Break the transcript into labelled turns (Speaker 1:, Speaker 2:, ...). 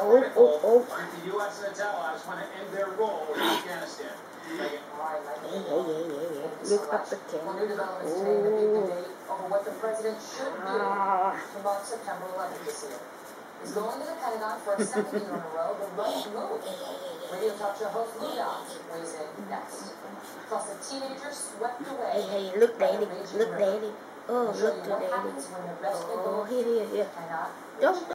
Speaker 1: oh.
Speaker 2: If the U.S. and its allies want to end their role in Afghanistan.
Speaker 1: Yeah. Look up the camera.
Speaker 3: Over what the president should do to mark September 11th this year. He's going to the Pentagon for a second year in a row, the right move. Radio talk show host Lou Dobbs weighs in next. Plus a teenager swept away.
Speaker 1: Hey, look, Daddy. Look, Daddy. Oh, look to Daddy. Oh, here. Don't.